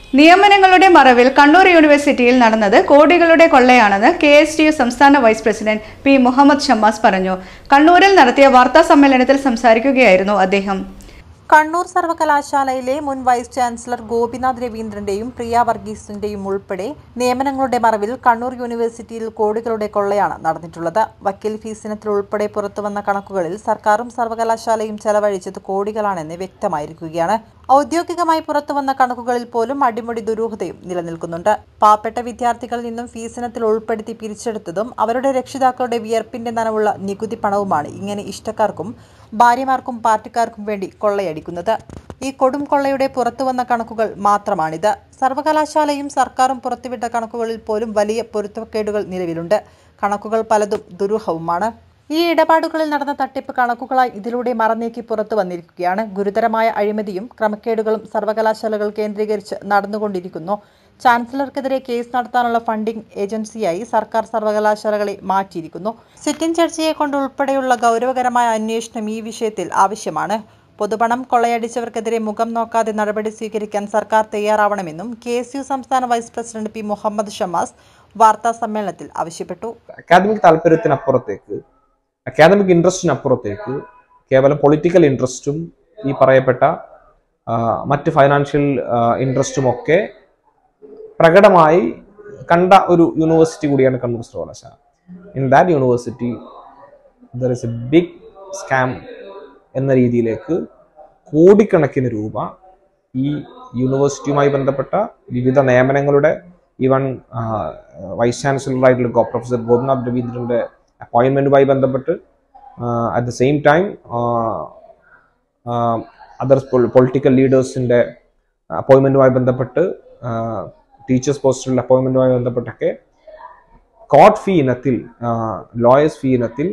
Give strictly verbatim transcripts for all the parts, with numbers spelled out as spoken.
നിയമനങ്ങളുടെ മറവിൽ കണ്ണൂർ യൂണിവേഴ്സിറ്റിയിൽ നടന്നത് കോടികളുടെ കൊള്ളയാണെന്ന് കെ എസ് ടി യു സംസ്ഥാന vice president P Muhammad Shammas പറഞ്ഞു. കണ്ണൂരിൽ നടത്തിയ വാർത്താ സമ്മേളനത്തിൽ സംസാരിക്കുകയായിരുന്നു അദ്ദേഹം. കണ്ണൂർ സർവകലാശാലയിലെ മുൻ വൈസ് ചാൻസലർ ഗോപിനാഥ് രവീന്ദ്രന്റെയും പ്രിയ വർഗീസിന്റെയും ഉൾപ്പെടെ നിയമനങ്ങളുടെ മറവിൽ കണ്ണൂർ യൂണിവേഴ്സിറ്റിയിൽ കോടികളുടെ കൊള്ളയാണ് നടന്നിട്ടുള്ളത്. വക്കീൽ ഫീസിനത്തിൽ ഉൾപ്പെടെ പുറത്തുവന്ന കണക്കുകളിൽ സർക്കാരും സർവകലാശാലയും ചെലവഴിച്ചത് കോടികളാണെന്ന് വ്യക്തമായിരിക്കുകയാണ്. ഔദ്യോഗികമായി പുറത്തുവന്ന കണക്കുകളിൽ പോലും അടിമുടി ദുരൂഹതയും നിലനിൽക്കുന്നുണ്ട്. പാവപ്പെട്ട വിദ്യാർത്ഥികളിൽ നിന്നും ഫീസിനത്തിൽ ഉൾപ്പെടുത്തി പിരിച്ചെടുത്തതും അവരുടെ രക്ഷിതാക്കളുടെ വിയർപ്പിന്റെ നനവുള്ള നികുതി പണവുമാണ് ഇങ്ങനെ ഇഷ്ടക്കാർക്കും ഭാര്യമാർക്കും പാർട്ടിക്കാർക്കും വേണ്ടി കൊള്ളയടിക്കുന്നത്. ഈ കൊടും കൊള്ളയുടെ പുറത്തുവന്ന കണക്കുകൾ മാത്രമാണിത്. സർവകലാശാലയും സർക്കാരും പുറത്തുവിട്ട കണക്കുകളിൽ പോലും വലിയ പൊരുത്തക്കേടുകൾ നിലവിലുണ്ട്. കണക്കുകൾ പലതും ദുരൂഹവുമാണ്. ഈ ഇടപാടുകളിൽ നടന്ന തട്ടിപ്പ് കണക്കുകളായി ഇതിലൂടെ മറന്നേക്കി പുറത്തു വന്നിരിക്കുകയാണ്. ഗുരുതരമായ അഴിമതിയും ക്രമക്കേടുകളും സർവകലാശാലകൾ കേന്ദ്രീകരിച്ച് നടന്നുകൊണ്ടിരിക്കുന്നു. ചാൻസലർക്കെതിരെ കേസ് നടത്താനുള്ള ഫണ്ടിംഗ് ഏജൻസിയായി സർക്കാർ സർവകലാശാലകളെ മാറ്റിയിരിക്കുന്നു. സിറ്റിംഗ് ജഡ്ജിയെ കൊണ്ട് ഉൾപ്പെടെയുള്ള ഗൗരവകരമായ അന്വേഷണം ഈ വിഷയത്തിൽ ആവശ്യമാണ്. പൊതുപണം കൊള്ളയടിച്ചവർക്കെതിരെ മുഖം നോക്കാതെ നടപടി സ്വീകരിക്കാൻ സർക്കാർ തയ്യാറാവണമെന്നും കെ എസ് യു സംസ്ഥാന vice president P Muhammad Shammas വാർത്താ സമ്മേളനത്തിൽ ആവശ്യപ്പെട്ടു. അക്കാദമിക് താല്പര്യത്തിനപ്പുറത്തേക്ക് അക്കാദമിക് ഇൻട്രസ്റ്റിനപ്പുറത്തേക്ക് കേവലം പൊളിറ്റിക്കൽ ഇൻട്രസ്റ്റും ഈ പറയപ്പെട്ട മറ്റ് ഫൈനാൻഷ്യൽ ഇൻട്രസ്റ്റുമൊക്കെ പ്രകടമായി കണ്ട ഒരു യൂണിവേഴ്സിറ്റി കൂടിയാണ് കണ്ണൂർ സർവകലാശാല. In that university there is a big scam എന്ന രീതിയിലേക്ക് കോടിക്കണക്കിന് രൂപ ഈ യൂണിവേഴ്സിറ്റിയുമായി ബന്ധപ്പെട്ട വിവിധ നിയമനങ്ങളുടെ ഈവൻ വൈസ് ചാൻസലറായിട്ടുള്ള പ്രൊഫസർ ഗോപിനാഥ് രവീന്ദ്രന്റെ അപ്പോയിൻമെന്റുമായി ബന്ധപ്പെട്ട് at the same time other political ലീഡേഴ്സിന്റെ അപ്പോയിൻമെന്റുമായി ബന്ധപ്പെട്ട് ടീച്ചേഴ്സ് പോസ്റ്റിലുള്ള അപ്പോയിൻമെന്റുമായി ബന്ധപ്പെട്ടൊക്കെ കോർട്ട് ഫീ ഇനത്തിൽ ലോയേഴ്സ് ഫീ ഇനത്തിൽ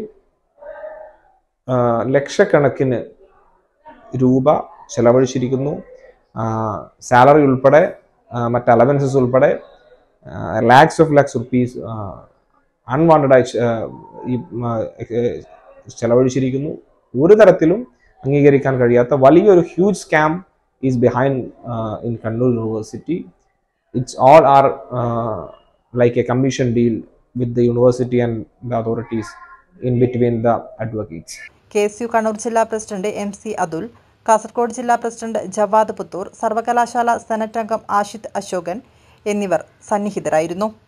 ലക്ഷക്കണക്കിന് രൂപ ചെലവഴിച്ചിരിക്കുന്നു. സാലറി ഉൾപ്പെടെ മറ്റ് അലവൻസസ് ഉൾപ്പെടെ ലാക്സ് ഓഫ് ലാക്സ് റുപ്പീസ് അൺവാണ്ടഡായി ഈ ചെലവഴിച്ചിരിക്കുന്നു. ഒരു തരത്തിലും അംഗീകരിക്കാൻ കഴിയാത്ത വലിയൊരു huge scam is behind in Kannur university. It's all are like a commission deal with the university and the authorities in between the advocates. K S U Kannur ജില്ലാ president M C Athul, Kasaragod ജില്ലാ പ്രസിഡന്റ് ജവാദ് പുത്തൂർ, സർവകലാശാല senate അംഗം ആഷിദ് അശോകൻ എന്നിവർ സന്നിഹിതരായിരുന്നു.